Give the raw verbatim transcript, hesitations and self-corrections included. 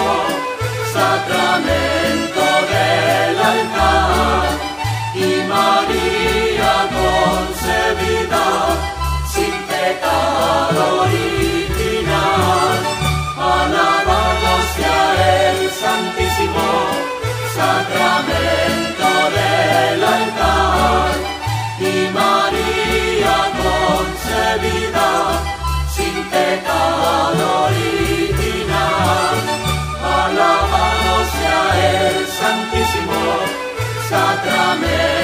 sacramento del altar, y María concebida sin pecado original. Alabado sea el santísimo sacramento del altar, y María concebida sin pecado original. Alabado sea el santísimo sacramento